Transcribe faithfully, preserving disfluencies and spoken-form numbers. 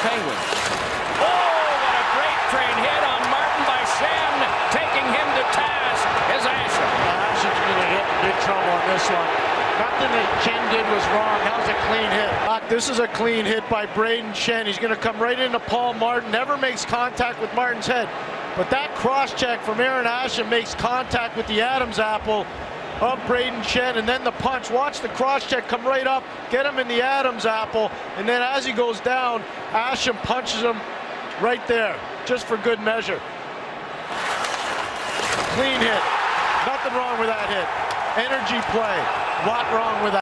Penguins. Oh, what a great train hit on Martin by Schenn. Taking him to task is Asham. Uh, Asham's going to get in big trouble on this one. Nothing that Schenn did was wrong. That was a clean hit. Doc, this is a clean hit by Brayden Schenn. He's going to come right into Paul Martin. Never makes contact with Martin's head. But that cross-check from Arron Asham makes contact with the Adam's apple of Brayden Schenn, and then the punch. Watch the cross-check come right up, get him in the Adam's apple, and then as he goes down, Asham punches him right there, just for good measure. Clean hit. Nothing wrong with that hit. Energy play. What wrong with that?